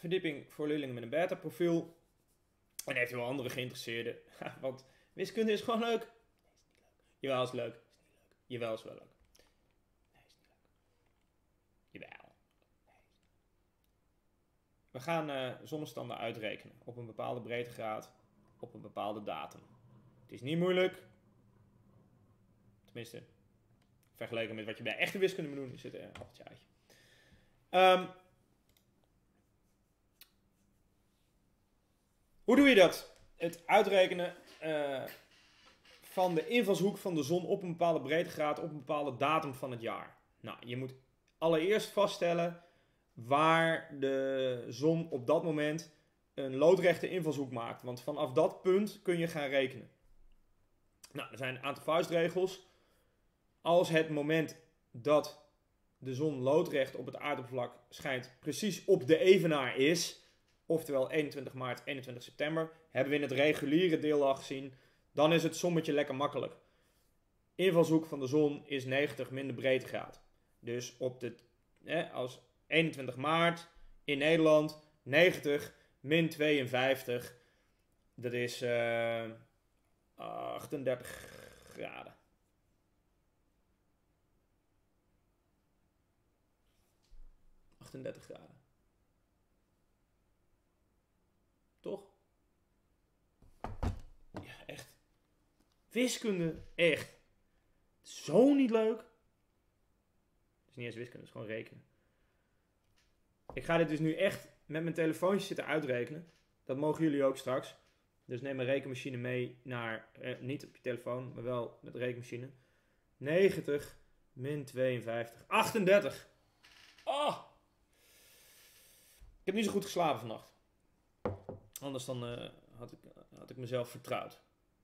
verdieping voor leerlingen met een beta-profiel. En eventueel andere geïnteresseerden. Want wiskunde is gewoon leuk. Nee, is niet leuk. Jawel, is leuk. Is niet leuk. Jawel, is wel leuk. Nee, is niet leuk. Jawel. Nee. We gaan zonnestanden uitrekenen. Op een bepaalde breedtegraad. Op een bepaalde datum. Het is niet moeilijk. Tenminste, vergeleken met wat je bij echte wiskunde moet doen, is het een appeltje uitje. Hoe doe je dat? Het uitrekenen van de invalshoek van de zon op een bepaalde breedtegraad op een bepaalde datum van het jaar. Nou, je moet allereerst vaststellen waar de zon op dat moment een loodrechte invalshoek maakt. Want vanaf dat punt kun je gaan rekenen. Nou, er zijn een aantal vuistregels. Als het moment dat de zon loodrecht op het aardoppervlak schijnt precies op de evenaar is, oftewel 21 maart, 21 september, hebben we in het reguliere deel al gezien, dan is het sommetje lekker makkelijk. Invalshoek van de zon is 90 min de breedtegraad. Dus als 21 maart in Nederland, 90 min 52, dat is 38 graden. Graden. Toch? Ja, echt. Wiskunde, echt. Zo niet leuk. Het is niet eens wiskunde, het is gewoon rekenen. Ik ga dit dus nu echt met mijn telefoontje zitten uitrekenen. Dat mogen jullie ook straks. Dus neem een rekenmachine mee naar, niet op je telefoon, maar wel met de rekenmachine. 90 min 52, 38. Oh! Ik heb niet zo goed geslapen vannacht. Anders dan had ik mezelf vertrouwd.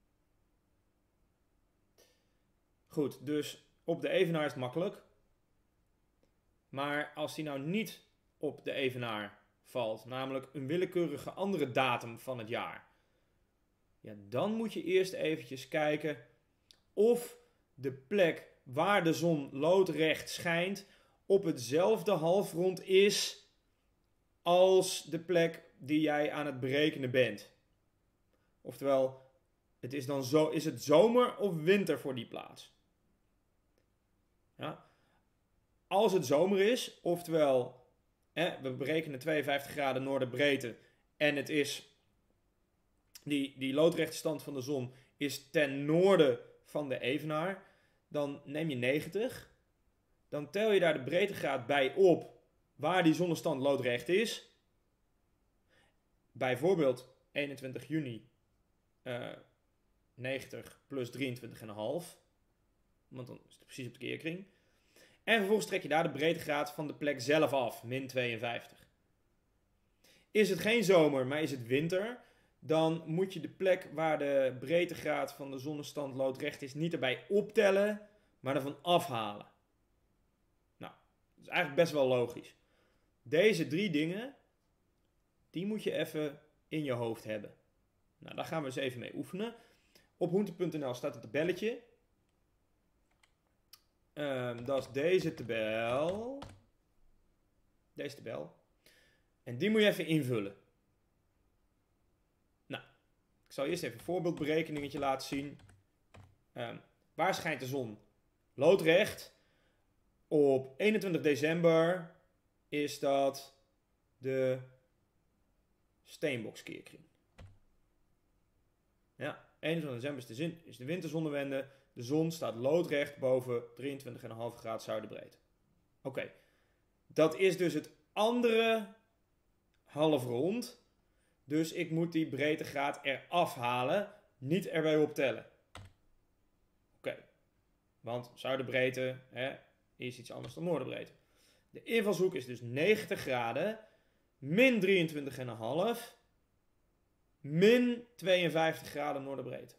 Goed, dus op de evenaar is het makkelijk. Maar als die nou niet op de evenaar valt, namelijk een willekeurige andere datum van het jaar, ja, dan moet je eerst eventjes kijken of de plek waar de zon loodrecht schijnt op hetzelfde halfrond is als de plek die jij aan het berekenen bent. Oftewel, is het zomer of winter voor die plaats? Ja. Als het zomer is, oftewel, we berekenen 52 graden noorderbreedte en het is die loodrechte stand van de zon is ten noorden van de evenaar, dan neem je 90. Dan tel je daar de breedtegraad bij op waar die zonnestand loodrecht is. Bijvoorbeeld 21 juni 90 plus 23,5. Want dan is het precies op de keerkring. En vervolgens trek je daar de breedtegraad van de plek zelf af, min 52. Is het geen zomer, maar is het winter, dan moet je de plek waar de breedtegraad van de zonnestand loodrecht is niet erbij optellen, maar ervan afhalen. Nou, dat is eigenlijk best wel logisch. Deze 3 dingen, die moet je even in je hoofd hebben. Nou, daar gaan we eens even mee oefenen. Op hoente.nl staat het tabelletje. Dat is deze tabel. Deze tabel. En die moet je even invullen. Nou, ik zal eerst even een voorbeeldberekeningetje laten zien. Waar schijnt de zon? Loodrecht. Op 21 december is dat de Steenbokskeerkring. Ja, 21 december is de winterzonnewende. De zon staat loodrecht boven 23,5 graden zuiderbreedte. Oké, dat is dus het andere halfrond. Dus ik moet die breedtegraad eraf halen, niet erbij optellen. Oké, want zuiderbreedte is iets anders dan noorderbreedte. De invalshoek is dus 90 graden, min 23,5, min 52 graden noorderbreedte.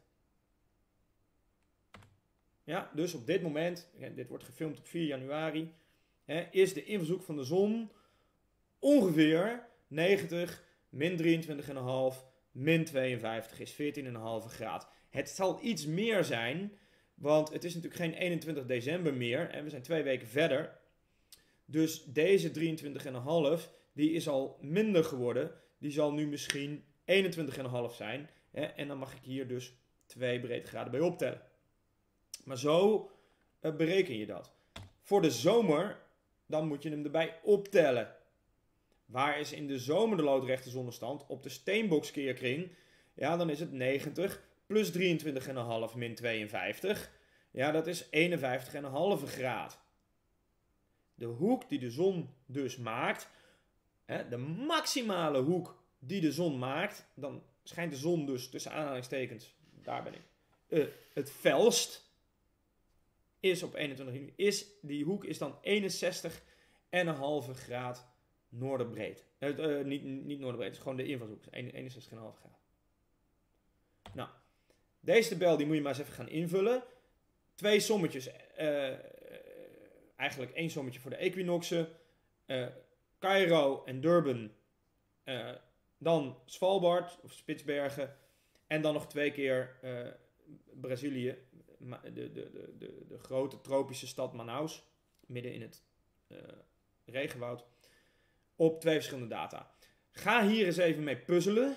Ja, dus op dit moment, dit wordt gefilmd op 4 januari, is de invalshoek van de zon ongeveer 90, min 23,5, min 52 is 14,5 graden. Het zal iets meer zijn, want het is natuurlijk geen 21 december meer en we zijn 2 weken verder. Dus deze 23,5, die is al minder geworden. Die zal nu misschien 21,5 zijn. Hè? En dan mag ik hier dus 2 breedtegraden bij optellen. Maar zo bereken je dat. Voor de zomer, dan moet je hem erbij optellen. Waar is in de zomer de loodrechte zonnestand? Op de steenbokskeerkring, ja, dan is het 90 plus 23,5 min 52. Ja, dat is 51,5 graad. De hoek die de zon dus maakt, de maximale hoek die de zon maakt, dan schijnt de zon dus tussen aanhalingstekens, daar ben ik, het felst, is op 21 juni, die hoek is dan 61,5 graad noorderbreed. Niet noorderbreed, het is gewoon de invalshoek, 61,5 graad. Nou, deze tabel die moet je maar eens even gaan invullen. 2 sommetjes, eigenlijk 1 sommetje voor de equinoxen. Cairo en Durban, dan Svalbard of Spitsbergen en dan nog 2 keer Brazilië, de grote tropische stad Manaus, midden in het regenwoud, op 2 verschillende data. Ga hier eens even mee puzzelen.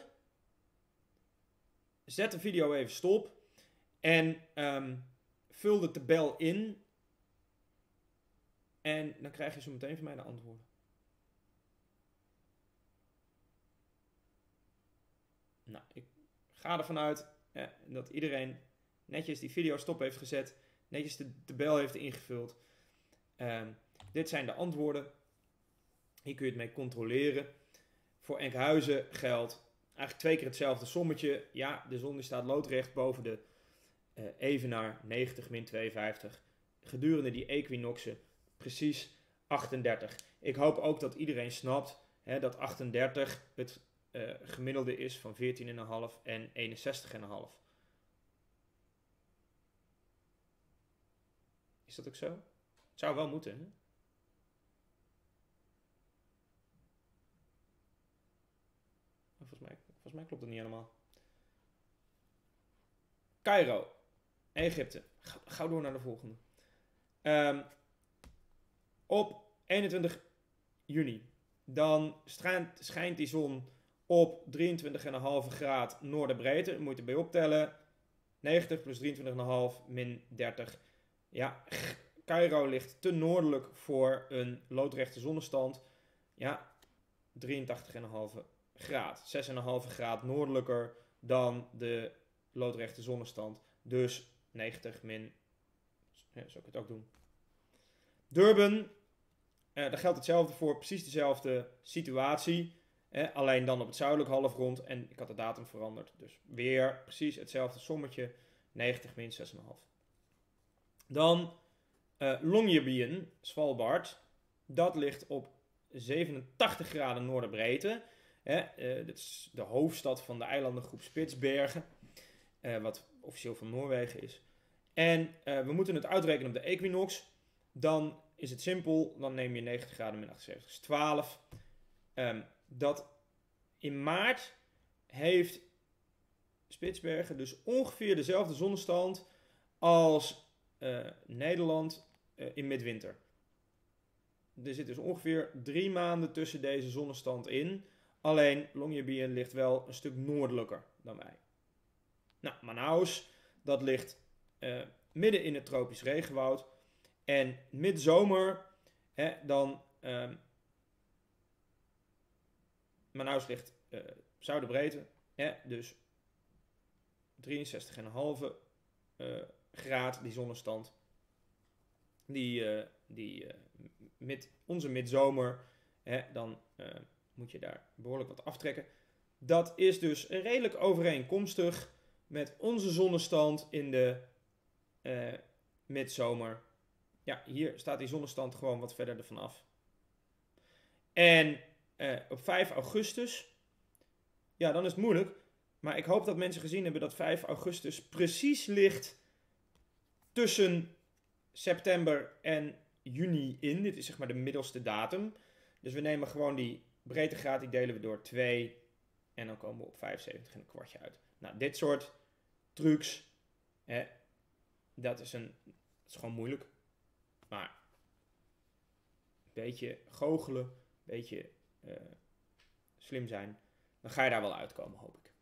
Zet de video even stop en vul de tabel in en dan krijg je zo meteen van mij de antwoorden. Nou, ik ga ervan uit dat iedereen netjes die video stop heeft gezet, netjes de tabel heeft ingevuld. Dit zijn de antwoorden. Hier kun je het mee controleren. Voor Enkhuizen geldt eigenlijk 2 keer hetzelfde sommetje. Ja, de zon staat loodrecht boven de evenaar, 90 min 52. Gedurende die equinoxen precies 38. Ik hoop ook dat iedereen snapt dat 38 het gemiddelde is van 14,5 en 61,5. Is dat ook zo? Het zou wel moeten, hè? Volgens mij klopt het niet helemaal. Cairo, Egypte. Gauw door naar de volgende. Op 21 juni. Dan schijnt die zon op 23,5 graad noorderbreedte. Dan moet je erbij optellen. 90 plus 23,5 min 30. Ja, Cairo ligt te noordelijk voor een loodrechte zonnestand. Ja, 83,5 graad. 6,5 graad noordelijker dan de loodrechte zonnestand. Dus 90 min... Ja, zou ik het ook doen. Durban, daar geldt hetzelfde voor. Precies dezelfde situatie. Alleen dan op het zuidelijk halfrond. En ik had de datum veranderd. Dus weer precies hetzelfde sommetje. 90 min 6,5. Dan Longyearbyen, Svalbard. Dat ligt op 87 graden noorderbreedte. Dit is de hoofdstad van de eilandengroep Spitsbergen. Wat officieel van Noorwegen is. En we moeten het uitrekenen op de equinox. Dan is het simpel. Dan neem je 90 graden min 78 is 12. Dat in maart heeft Spitsbergen dus ongeveer dezelfde zonnestand als Nederland in midwinter. Er zit dus ongeveer 3 maanden tussen deze zonnestand in. Alleen Longyearbyen ligt wel een stuk noordelijker dan wij. Nou, Manaus, dat ligt midden in het tropisch regenwoud. En midzomer, dan... Manaus ligt zuiderbreedte, dus 63,5 graad die zonnestand. Onze midzomer, dan moet je daar behoorlijk wat aftrekken. Dat is dus redelijk overeenkomstig met onze zonnestand in de midzomer. Ja, hier staat die zonnestand gewoon wat verder ervan af. En op 5 augustus, ja, dan is het moeilijk. Maar ik hoop dat mensen gezien hebben dat 5 augustus precies ligt tussen september en juni in. Dit is zeg maar de middelste datum. Dus we nemen gewoon die breedtegraad, die delen we door 2. En dan komen we op 75 en een kwartje uit. Nou, dit soort trucs, dat is gewoon moeilijk. Maar een beetje goochelen, een beetje slim zijn, dan ga je daar wel uitkomen, hoop ik.